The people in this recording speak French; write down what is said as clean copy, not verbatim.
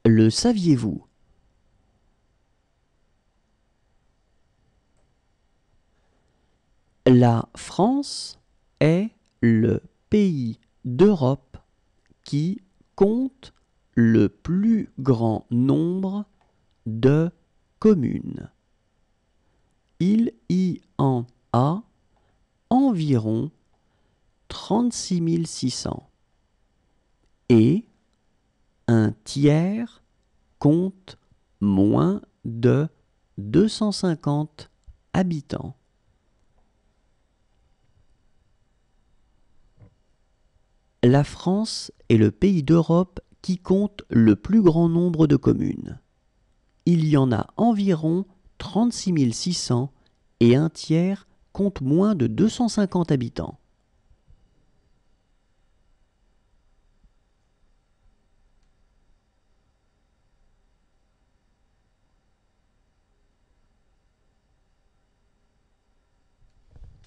Le saviez-vous? La France est le pays d'Europe qui compte le plus grand nombre de communes. Il y en a environ 36 600 et un tiers compte moins de 250 habitants. La France est le pays d'Europe qui compte le plus grand nombre de communes. Il y en a environ 36 600 et un tiers compte moins de 250 habitants.